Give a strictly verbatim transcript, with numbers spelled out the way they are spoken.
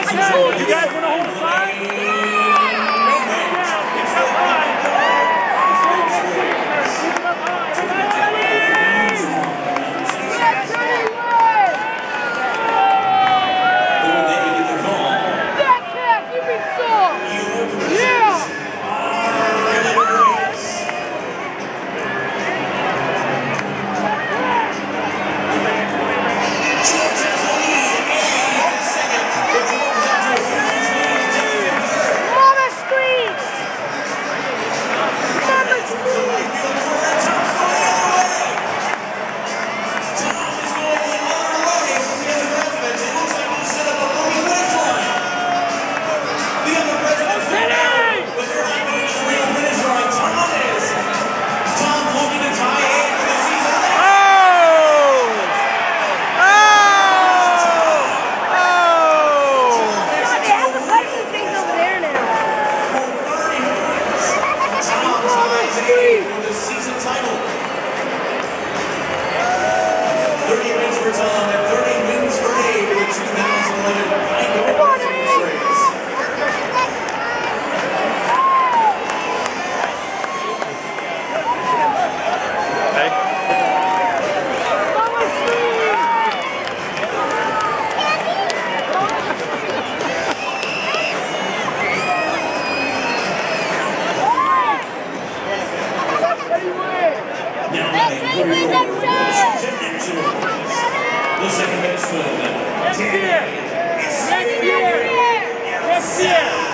You guys want to hold the fire? For the season title. thirty wins for Tom and thirty wins for Abe in the two thousand eleven Geico Series race. The second best film. Next year! Next year! Next year!